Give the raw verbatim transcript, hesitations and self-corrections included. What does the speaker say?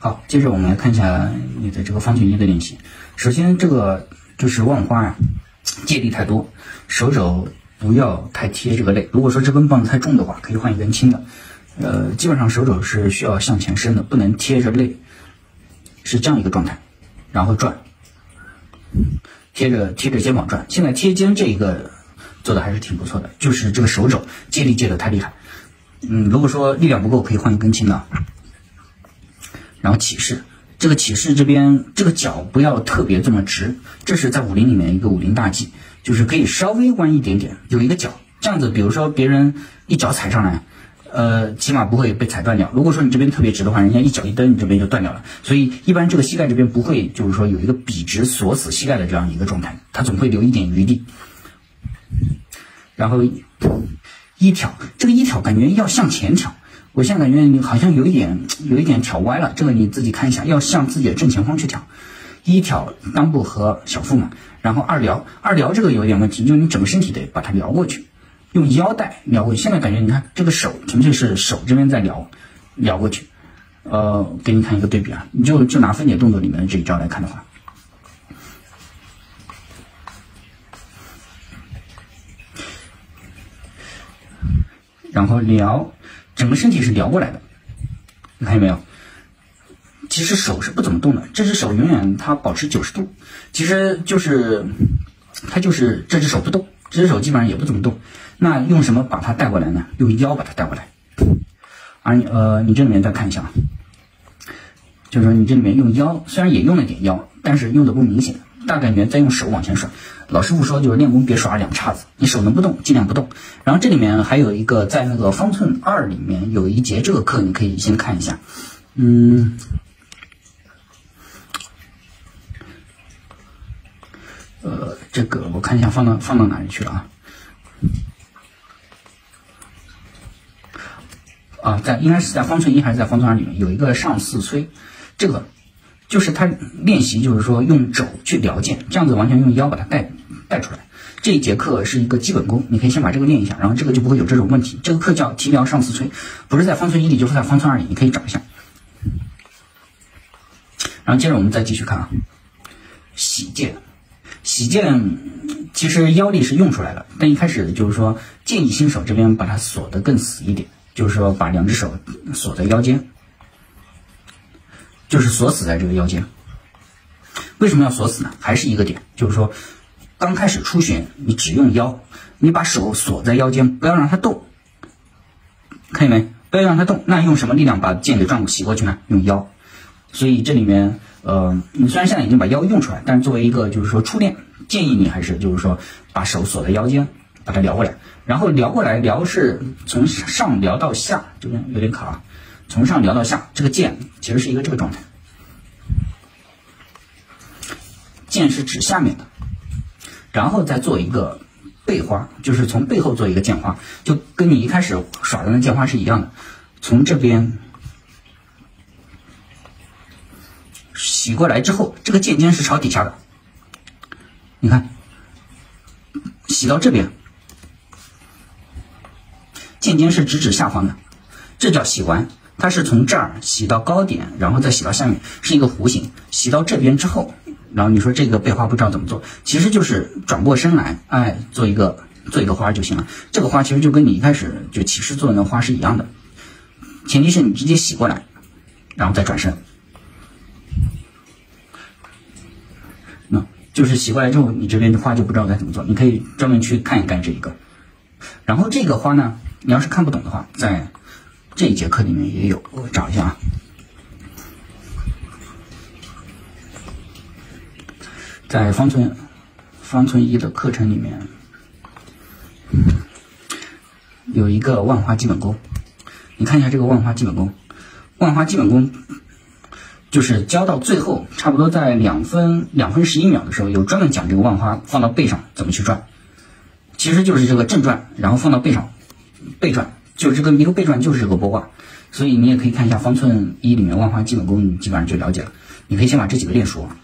好，接着我们来看一下你的这个方寸一的练习。首先，这个就是万花啊，借力太多，手肘不要太贴这个肋。如果说这根棒子太重的话，可以换一根轻的。呃，基本上手肘是需要向前伸的，不能贴着肋，是这样一个状态。然后转，贴着贴着肩膀转。现在贴肩这一个做的还是挺不错的，就是这个手肘借力借的太厉害。嗯，如果说力量不够，可以换一根轻的。然后起势，这个起势这边这个脚不要特别这么直，这是在武林里面一个武林大忌，就是可以稍微弯一点点，有一个角，这样子，比如说别人一脚踩上来。呃，起码不会被踩断掉。如果说你这边特别直的话，人家一脚一蹬，你这边就断掉了。所以一般这个膝盖这边不会，就是说有一个笔直锁死膝盖的这样一个状态，它总会留一点余地。然后一挑，这个一挑感觉要向前挑，我现在感觉你好像有一点有一点挑歪了，这个你自己看一下，要向自己的正前方去挑。一挑裆部和小腹嘛，然后二撩，二撩这个有点问题，就是你整个身体得把它撩过去。用腰带撩过去，现在感觉你看这个手纯粹是手这边在撩，撩过去。呃，给你看一个对比啊，你就就拿分解动作里面的这一招来看的话，然后撩，整个身体是撩过来的，你看见没有？其实手是不怎么动的，这只手永远它保持九十度，其实就是它就是这只手不动。这只手基本上也不怎么动，那用什么把它带过来呢？用腰把它带过来。而你呃，你这里面再看一下，就是说你这里面用腰，虽然也用了点腰，但是用的不明显，大感觉在用手往前甩。老师傅说就是练功别耍两叉子，你手能不动尽量不动。然后这里面还有一个在那个方寸二里面有一节这个课，你可以先看一下，嗯。呃，这个我看一下放到放到哪里去了啊？啊，在应该是在方寸一还是在方寸二里面有一个上四催，这个就是他练习，就是说用肘去撩剑，这样子完全用腰把它带带出来。这一节课是一个基本功，你可以先把这个练一下，然后这个就不会有这种问题。这个课叫提撩上四催，不是在方寸一里就是在方寸二里，你可以找一下。然后接着我们再继续看啊，洗剑。洗剑其实腰力是用出来了，但一开始就是说建议新手这边把它锁得更死一点，就是说把两只手锁在腰间，就是锁死在这个腰间。为什么要锁死呢？还是一个点，就是说刚开始初学你只用腰，你把手锁在腰间，不要让它动，看见没？不要让它动。那用什么力量把剑给转过洗过去呢？用腰。所以这里面呃，你虽然现在已经把腰用出来，但是作为一个就是说初练，建议你还是就是说把手锁在腰间，把它撩过来，然后撩过来，撩是从上撩到下，这边有点卡啊，从上撩到下，这个剑其实是一个这个状态，剑是指下面的，然后再做一个背花，就是从背后做一个剑花，就跟你一开始耍的那剑花是一样的，从这边洗过来之后，这个剑尖是朝底下的，你看，洗到这边，剑尖是直指下方的，这叫洗完，它是从这儿洗到高点，然后再洗到下面，是一个弧形。洗到这边之后，然后你说这个背花不知道怎么做，其实就是转过身来，哎，做一个做一个花就行了。这个花其实就跟你一开始就起势做的那花是一样的，前提是你直接洗过来，然后再转身。就是洗过来之后，你这边的花就不知道该怎么做，你可以专门去看一看这一个。然后这个花呢，你要是看不懂的话，在这一节课里面也有，我找一下啊。在方寸方寸一的课程里面，有一个万花基本功，你看一下这个万花基本功，万花基本功。就是教到最后，差不多在两分两分十一秒的时候，有专门讲这个万花放到背上怎么去转，其实就是这个正转，然后放到背上，背转，就是这个一个背转就是这个拨挂，所以你也可以看一下方寸一里面万花基本功，你基本上就了解了。你可以先把这几个练熟。